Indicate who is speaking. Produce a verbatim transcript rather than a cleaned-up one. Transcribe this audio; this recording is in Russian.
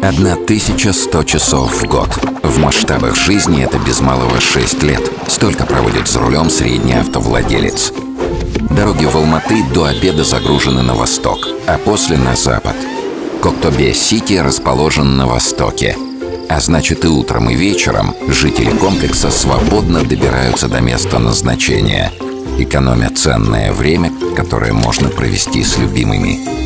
Speaker 1: тысяча сто часов в год. В масштабах жизни это без малого шесть лет. Столько проводит за рулем средний автовладелец. Дороги в Алматы до обеда загружены на восток, а после на запад. Коктобе-Сити расположен на востоке. А значит, и утром, и вечером жители комплекса свободно добираются до места назначения, экономя ценное время, которое можно провести с любимыми.